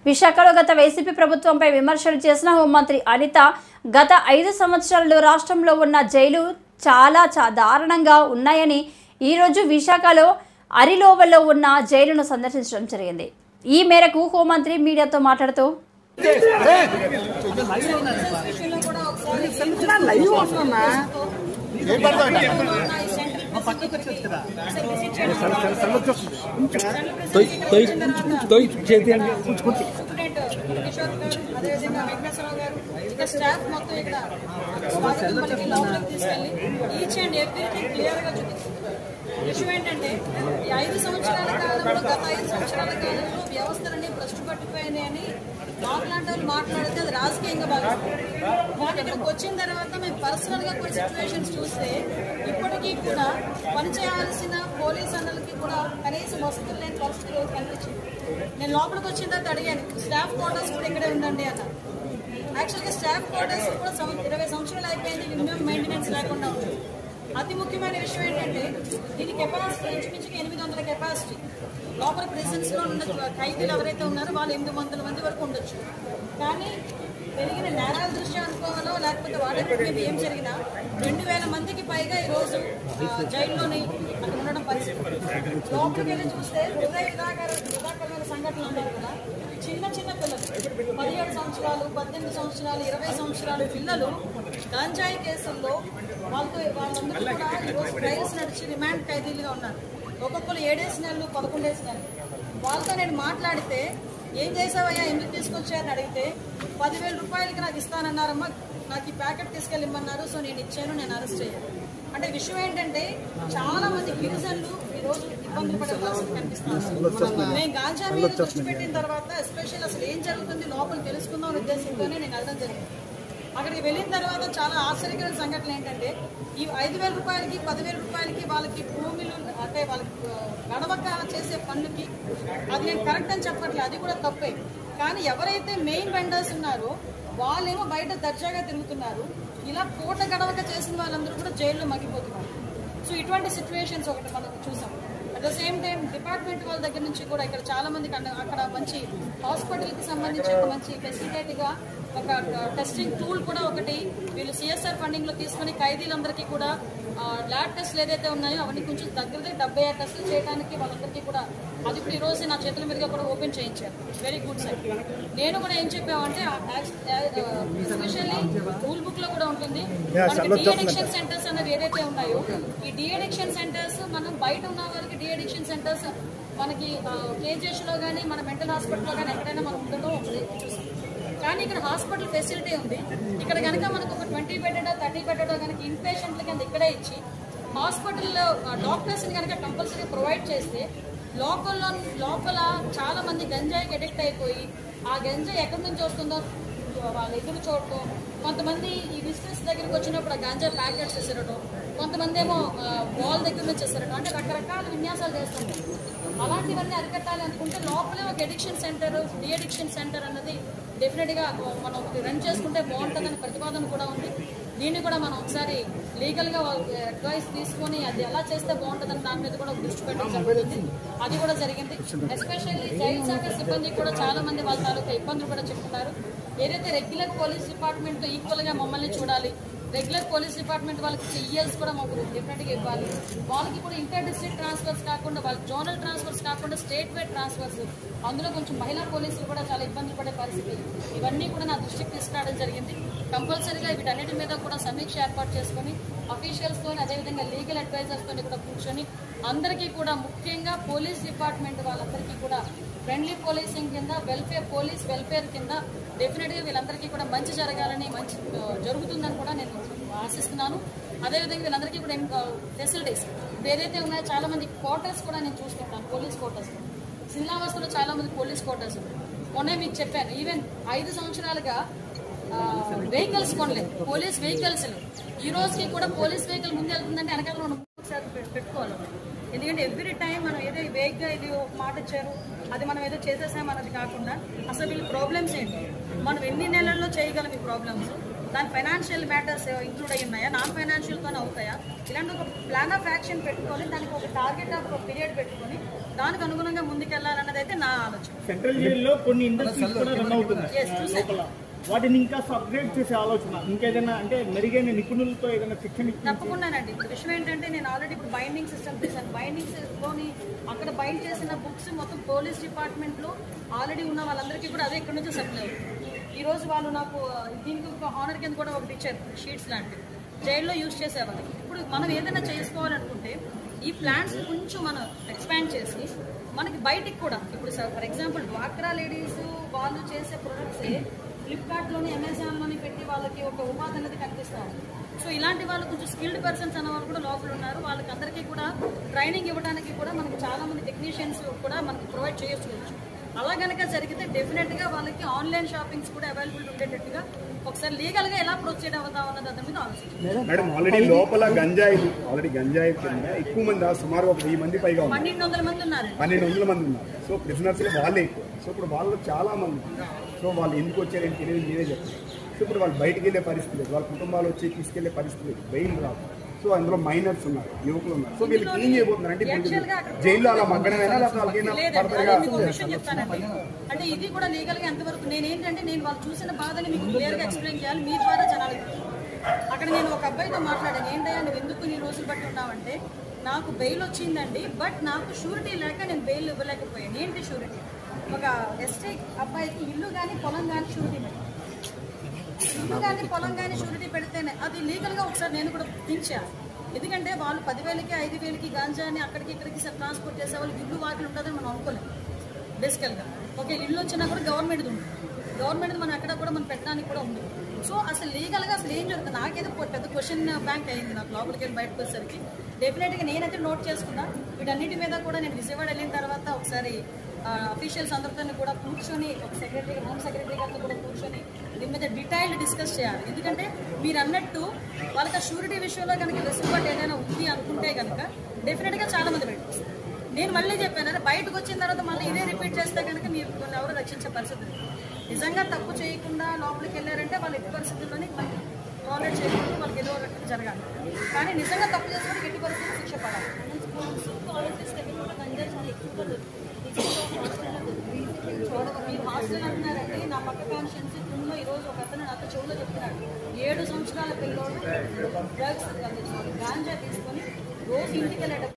విశాఖలో గత వైసీపీ ప్రభుత్వంపై విమర్శలు చేసిన హోంమంత్రి అనిత గత 5 సంవత్సరాల్లో రాష్ట్రంలో ఉన్న జైలు చాలా దారుణంగా ఉన్నాయని ఈరోజు విశాఖలో అరిలోవలో ఉన్న జైలును సందర్శించడం జరిగింది. ఈ మేరకు హోంమంత్రి మీడియాతో మాట్లాడుతూ స్టాఫ్ మొత్తం ఇక్కడ లోపలికి తీసుకెళ్ళి ఈచ్ అండ్ ఎవ్రీథింగ్ క్లియర్ గా చూపిస్తుంది. విషయం ఏంటంటే ఈ 5 సంవత్సరాల కాలంలో గత 5 సంవత్సరాల కాలంలో వ్యవస్థలన్నీ భ్రష్టు పట్టిపోయినాయని మాట్లాడే వాళ్ళు మాట్లాడితే అది రాజకీయంగా భావిస్తారు. కానీ ఇక్కడికి వచ్చిన తర్వాత మేము పర్సనల్ గా కొన్ని సిచ్యువేషన్స్ చూస్తే ఇప్పటికీ కూడా పనిచేయాల్సిన పోలీస్ అన్నలకి కూడా కనీసం వసతులు లేని పరిస్థితులు కనిపించింది. నేను లోపలికి వచ్చిన తర్వాత అడిగాను, స్టాఫ్ క్వార్టర్స్ కూడా ఇక్కడే ఉందండి అన్నారు. యాక్చువల్గా స్టాఫ్ క్వార్టర్స్ కూడా 20 సంవత్సరాలు అయిపోయింది, మినిమం మెయింటెనెన్స్ లేకుండా ఉంది. అతి ముఖ్యమైన విషయం ఏంటంటే దీని కెపాసిటీ ఇంచుమించుగా 800 కెపాసిటీ. లోపల ప్రిజన్స్ లో ఉన్న ఖైదీలు ఎవరైతే ఉన్నారో వాళ్ళు 800 మంది వరకు ఉండొచ్చు. కానీ పెరిగిన నేరాల దృష్ట్యా అనుకోవాలో లేకపోతే వాళ్ళకి మేము ఏం జరిగినా 2000 మందికి పైగా ఈరోజు జైల్లోని అక్కడ ఉండడం పరిస్థితి. లోపలికి వెళ్ళి చూస్తే విధాకరమైన సంఘటనలు ఉన్నారు కదా. చిన్న చిన్న పిల్లలు 17 సంవత్సరాలు 18 సంవత్సరాలు 20 సంవత్సరాలు పిల్లలు గంజాయి కేసుల్లో వాళ్ళందరూ కూడా ఈరోజు ట్రయల్స్ నడిచి రిమాండ్ ఖైదీలుగా ఉన్నారు. ఒక్కొక్కరు 7 నెలలు 11 నెలలు. వాళ్ళతో నేను మాట్లాడితే ఏం చేసావయ్యా, ఎందుకు తీసుకొచ్చారని అడిగితే 10,000 రూపాయలకి నాకు ఇస్తానన్నారమ్మా, నాకు ఈ ప్యాకెట్ తీసుకెళ్ళిమ్మన్నారు, సో నేను ఇచ్చాను, నేను అరెస్ట్ అయ్యాను. అంటే విషయం ఏంటంటే చాలా మంది గిరిజనులు ఈరోజు ఇబ్బందులు పడే పరిస్థితి కనిపిస్తున్నారు. నేను గాంజా మీద దృష్టి పెట్టిన తర్వాత ఎస్పెషల్ అసలు ఏం జరుగుతుంది లోపల తెలుసుకుందాం అనే ఉద్దేశంతోనే నేను వెళ్ళడం జరిగింది. అక్కడికి వెళ్ళిన తర్వాత చాలా ఆశ్చర్యకరమైన సంఘటనలు ఏంటంటే ఈ 5,000 రూపాయలకి 10,000 రూపాయలకి వాళ్ళకి భూములు అంటే వాళ్ళకి గడవక చేసే పనులకి అది నేను కరెక్ట్ అని చెప్పట్లేదు, అది కూడా తప్పే. కానీ ఎవరైతే మెయిన్ వెండర్స్ ఉన్నారో వాళ్ళేమో బయట దర్జాగా తిరుగుతున్నారు. ఇలా పూట గడవక చేసిన వాళ్ళందరూ కూడా జైల్లో మగ్గిపోతున్నారు. సో ఇటువంటి సిచ్యువేషన్స్ ఒకటి మనం చూసాం. At the same time department వాళ్ళ దగ్గర నుంచి కూడా ఇక్కడ చాలా మందికి అక్కడ మంచి హాస్పిటల్కి సంబంధించి ఒక మంచి ఫెసిలిటేట్గా ఒక టెస్టింగ్ టూల్ కూడా ఒకటి వీళ్ళు సిఎస్ఆర్ ఫండింగ్ లో తీసుకుని ఖైదీలందరికీ కూడా ల్యాబ్ టెస్ట్లు ఏదైతే ఉన్నాయో అవన్నీ కొంచెం దగ్గరగా 76 టెస్టులు చేయడానికి వాళ్ళందరికీ కూడా అది కూడా ఈ రోజు నా చేతుల మీదుగా కూడా ఓపెన్ చేయించారు. Very good sir. నేను కూడా ఏం చెప్పామంటే ఎస్పెషల్లీ రూల్ బుక్ లో కూడా ఉంటుంది మనకి డీఅడిక్షన్ సెంటర్స్ అనేవి ఏదైతే ఉన్నాయో ఈ డీఅడిక్షన్ సెంటర్స్ మనం బయట ఉన్న వాళ్ళకి డీఅడిక్షన్ సెంటర్స్ మనకి కేజీహెచ్ లో కానీ మన మెంటల్ హాస్పిటల్లో కానీ ఎక్కడైనా మనం ఉండటం చూసాం. కానీ ఇక్కడ హాస్పిటల్ ఫెసిలిటీ ఉంది. ఇక్కడ కనుక మనకు ఒక 20 బెడెడో 30 బెడెడో కనుక ఇన్ పేషెంట్ల కింద ఇక్కడే ఇచ్చి హాస్పిటల్లో డాక్టర్స్ని కనుక కంపల్సరీ ప్రొవైడ్ చేస్తే లోపల చాలా మంది గంజాయికి అడిక్ట్ అయిపోయి ఆ గంజాయి ఎక్కడి నుంచి వస్తుందో వాళ్ళు ఎదురు చూడటం, కొంతమంది ఈ బిజినెస్ దగ్గరికి వచ్చినప్పుడు ఆ గంజాయి ప్యాకెట్స్ వేసేరటం, కొంతమంది ఏమో వాల్ దగ్గర నుంచి వేసేరటం, అంటే రకరకాల విన్యాసాలు చేస్తుంటారు. అలాంటివన్నీ అరికట్టాలి అనుకుంటే లోపలే ఒక ఎడిక్షన్ సెంటర్ డీఅడిక్షన్ సెంటర్ అన్నది డెఫినెట్గా మనం రన్ చేసుకుంటే బాగుంటుందని ప్రతిపాదన కూడా ఉంది. దీన్ని కూడా మనం ఒకసారి లీగల్గా అడ్వైస్ తీసుకొని అది ఎలా చేస్తే బాగుంటుందని దాని మీద కూడా దృష్టి పెట్టడం జరుగుతుంది. అది కూడా జరిగింది. ఎస్పెషల్లీ జైలు శాఖ సిబ్బంది కూడా చాలా మంది వాళ్ళ తాలూకా ఇబ్బందులు కూడా చెప్తున్నారు. ఏదైతే రెగ్యులర్ పోలీస్ డిపార్ట్మెంట్తో ఈక్వల్గా మమ్మల్ని చూడాలి, రెగ్యులర్ పోలీస్ డిపార్ట్మెంట్ వాళ్ళకి ఈఎల్స్ కూడా మాకు డెఫినెట్గా ఇవ్వాలి, వాళ్ళకి కూడా ఇంటర్ డిస్ట్రిక్ట్ ట్రాన్స్ఫర్స్ కాకుండా వాళ్ళకి జోనల్ ట్రాన్స్ఫర్స్ కాకుండా స్టేట్ వైడ్ ట్రాన్స్ఫర్స్, అందులో కొంచెం మహిళా పోలీసులు కూడా చాలా ఇబ్బందులు పడే పరిస్థితి, ఇవన్నీ కూడా నా దృష్టికి తీసుకురావడం జరిగింది. కంపల్సరీగా వీటన్నిటి మీద కూడా సమీక్ష ఏర్పాటు చేసుకొని అఫీషియల్స్తో అదేవిధంగా లీగల్ అడ్వైజర్స్తో కూడా కూర్చొని అందరికీ కూడా ముఖ్యంగా పోలీస్ డిపార్ట్మెంట్ వాళ్ళందరికీ కూడా ఫ్రెండ్లీ పోలీసింగ్ కింద పోలీస్ వెల్ఫేర్ కింద డెఫినెట్గా వీళ్ళందరికీ కూడా మంచి జరగాలని మంచి జరుగుతుందని కూడా నేను ఆశిస్తున్నాను. అదేవిధంగా వీళ్ళందరికీ కూడా ఫెసిలిటీస్ ఏదైతే ఉన్నాయో చాలా మంది క్వార్టర్స్ కూడా నేను చూసుకుంటాను. పోలీస్ క్వార్టర్స్ శ్రీలావస్థలో చాలా మంది పోలీస్ క్వార్టర్స్ మొన్నే మీకు చెప్పాను. ఈవెన్ 5 సంవత్సరాలుగా వెహికల్స్ కొనలేదు, పోలీస్ వెహికల్స్ ఈ రోజుకి కూడా పోలీస్ వెహికల్ ముందు వెళ్తుందంటే వెనకాల మనం పెట్టుకోవాలి. ఎందుకంటే ఎవ్రీ టైం మనం ఏదో వేగ్గా ఇది ఒక మాట ఇచ్చారు అది మనం ఏదో చేసేసామన్నది కాకుండా అసలు వీళ్ళ ప్రాబ్లమ్స్ ఏంటి, మనం ఎన్ని నెలల్లో చేయగలం ఈ ప్రాబ్లమ్స్, దాని ఫైనాన్షియల్ మ్యాటర్స్ ఇంక్లూడ్ అయ్యి ఉన్నాయా, నాన్ ఫైనాన్షియల్తోనే అవుతాయా, ఇలాంటి ఒక ప్లాన్ ఆఫ్ యాక్షన్ పెట్టుకొని దానికి ఒక టార్గెట్ ఆఫ్ పీరియడ్ పెట్టుకొని దానికి అనుగుణంగా ముందుకెళ్లాలన్నది అయితే నా ఆలోచన. సెంట్రల్ జైల్లో కొన్ని ఇండస్ట్రీస్ కూడా రన్ అవుతున్నాయి, వాటిని ఇంకా అప్గ్రేడ్ చేసే ఆలోచన, ఇంకేదైనా అంటే మెరుగైన నిపుణులతో ఏదైనా శిక్షణ తప్పకుండానండి. విషయం ఏంటంటే నేను ఆల్రెడీ ఇప్పుడు బైండింగ్ సిస్టమ్ చేశాను. బైండింగ్స్ లోని అక్కడ బైండ్ చేసిన బుక్స్ మొత్తం పోలీస్ డిపార్ట్మెంట్ లో ఆల్రెడీ ఉన్న వాళ్ళందరికీ కూడా అదే ఇక్కడ నుంచి సప్లై అవుతుంది. ఈ రోజు వాళ్ళు నాకు దీనికి ఒక హానర్ కింద కూడా ఒకటి ఇచ్చారు, షీట్స్ లాంటివి జైల్లో యూజ్ చేసేవాళ్ళు. ఇప్పుడు మనం ఏదైనా చేసుకోవాలనుకుంటే ఈ ప్లాన్స్ కొంచెం మనం ఎక్స్పాండ్ చేసి మనకి బయటికి కూడా, ఇప్పుడు ఫర్ ఎగ్జాంపుల్ డ్వాక్రా లేడీస్ వాళ్ళు చేసే ప్రొడక్ట్సే ఫ్లిప్కార్ట్లోని అమెజాన్లోని పెట్టి వాళ్ళకి ఒక ఉపాధి అనేది కనిపిస్తారు. సో ఇలాంటి వాళ్ళు కొంచెం స్కిల్డ్ పర్సన్స్ అన్న వాళ్ళు కూడా లోపల ఉన్నారు. వాళ్ళకి అందరికీ కూడా ట్రైనింగ్ ఇవ్వడానికి కూడా మనకి చాలా మంది టెక్నీషియన్స్ కూడా మనకి ప్రొవైడ్ చేయొచ్చు. అలా కనుక జరిగితే డెఫినెట్గా వాళ్ళకి ఆన్లైన్ షాపింగ్స్ కూడా అవైలబుల్ ఉండేటట్టుగా ఒకసారి లీగల్గా ఎలా ప్రొసీడ్ అవుతాం అన్నది దాని మీద ఆలోచించారు. మేడం ఆల్రెడీ లోపల గంజాయి కింద ఎక్కువ మంది, సుమారు ఒక 1000 మంది పైగా 1200 మంది ఉన్నారు. 1200 మంది ఉన్నారు. సో ప్రిజనర్స్ వాళ్ళే ఎక్కువ. సో ఇప్పుడు వాళ్ళు చాలా మంది, సో వాళ్ళు ఎందుకు వచ్చారని తెలియదు, నేనే చెప్తాను. సో ఇప్పుడు వాళ్ళు బయటికి వెళ్ళే పరిస్థితి లేదు, వాళ్ళ కుటుంబాలు వచ్చి తీసుకెళ్లే పరిస్థితి లేదు, బెయిల్ రాదు. సో అందులో మైనర్స్ ఉన్నారు, యువకులు ఉన్నారు. సో వీళ్ళు ఏం చేయబోతున్నారు అంటే జైల్లో అలా మగ్గనమైనా అంటే ఇది కూడా లీగల్ గా ఎంతవరకు నేనేంటంటే నేను వాళ్ళు చూసిన బాధని మీకు క్లియర్ గా ఎక్స్ప్లెయిన్ చేయాలి మీ ద్వారా జనాలకి. అక్కడ నేను ఒక అబ్బాయితో మాట్లాడాను, ఏంటయ్యా నువ్వు ఎందుకు నీ రోజులు బట్టి ఉన్నావంటే నాకు బెయిల్ వచ్చిందండి, బట్ నాకు షూరిటీ లేక నేను బెయిల్ ఇవ్వలేకపోయాను. ఏంటి షూరిటీ? ఒక ఎస్టీ అబ్బాయికి ఇల్లు కానీ పొలం కానీ షూరిటీ పెడతాను, ఇల్లు కానీ పొలం కానీ షూరిటీ పెడితేనే అది లీగల్గా ఒకసారి నేను కూడా దించాను. ఎందుకంటే వాళ్ళు 10,000కి 5,000కి గాంజాని అక్కడికి ఇక్కడికి ట్రాన్స్పోర్ట్ చేసే వాళ్ళు ఇల్లు వాకిలు ఉంటుందని మనం అనుకోలేము బేసికల్గా. ఒక ఇల్లు వచ్చినా కూడా గవర్నమెంట్ది ఉంది, గవర్నమెంట్ది మనం ఎక్కడ కూడా మనం పెట్టడానికి కూడా ఉంది. సో అసలు లీగల్గా అసలు ఏం జరుగుతుంది నాకేదో పెద్ద క్వశ్చన్ బ్యాంక్ అయింది నాకు లోపలికి వెళ్ళి బయటకు వచ్చేసరికి. డెఫినెట్గా నేనైతే నోట్ చేసుకున్నా. వీటన్నిటి మీద కూడా నేను విజయవాడ వెళ్ళిన తర్వాత ఒకసారి అఫీషియల్స్ అందరితో కూడా కూర్చొని ఒక సెక్రటరీ, హోమ్ సెక్రటరీ గారితో కూడా కూర్చొని దీని మీద డీటెయిల్డ్ డిస్కస్ చేయాలి. ఎందుకంటే మీరు అన్నట్టు వాళ్ళకి షూరిటీ విషయంలో కనుక వెసులుబాటు ఏదైనా ఉంది అనుకుంటే కనుక డెఫినెట్గా చాలా మంది బయటకు వస్తారు. నేను మళ్ళీ చెప్పాను, బయటకు వచ్చిన తర్వాత మళ్ళీ ఇదే రిపీట్ చేస్తే కనుక మీరు ఎవరు రక్షించే పరిస్థితి. నిజంగా తప్పు చేయకుండా లోపలికి వెళ్ళారంటే వాళ్ళు ఎట్టి పరిస్థితుల్లోనే టాలరేట్ చేయకుండా వాళ్ళకి ఏదో రకంగా జరగాలి. కానీ నిజంగా తప్పు చేసిన ఎట్టి పరిస్థితులు శిక్ష పడాలి. మీరు హాస్టల్ అంటున్నారంటే నా పక్క కాన్షియన్స్ రూమ్లో ఈరోజు ఒక అతను నాతో చెవులో చెప్తున్నాడు, 7 సంవత్సరాల పిల్లోడు డ్రగ్స్ గాంజా తీసుకొని రోజు ఇంటికి వెళ్ళేటప్పుడు